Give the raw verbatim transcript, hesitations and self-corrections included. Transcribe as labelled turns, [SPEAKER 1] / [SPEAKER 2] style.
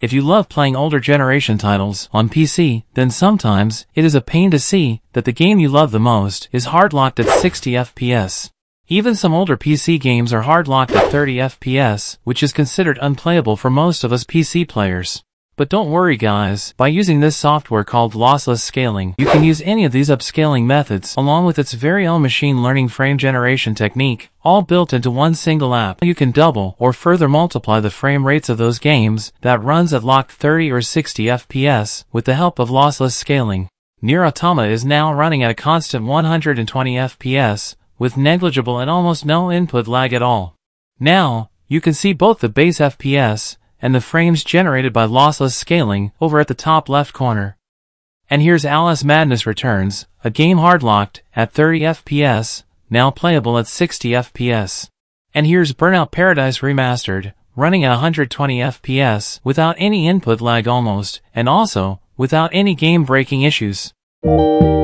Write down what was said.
[SPEAKER 1] If you love playing older generation titles on P C, then sometimes it is a pain to see that the game you love the most is hard-locked at sixty F P S. Even some older P C games are hard-locked at thirty F P S, which is considered unplayable for most of us P C players. But don't worry guys, by using this software called Lossless Scaling, you can use any of these upscaling methods along with its very own machine learning frame generation technique, all built into one single app. You can double or further multiply the frame rates of those games that runs at locked thirty or sixty F P S with the help of Lossless Scaling. Nier Automata is now running at a constant one hundred twenty F P S with negligible and almost no input lag at all. Now, you can see both the base F P S and the frames generated by Lossless Scaling over at the top left corner. And here's Alice Madness Returns, a game hard-locked at thirty F P S, now playable at sixty F P S. And here's Burnout Paradise Remastered, running at one hundred twenty F P S without any input lag almost, and also without any game-breaking issues.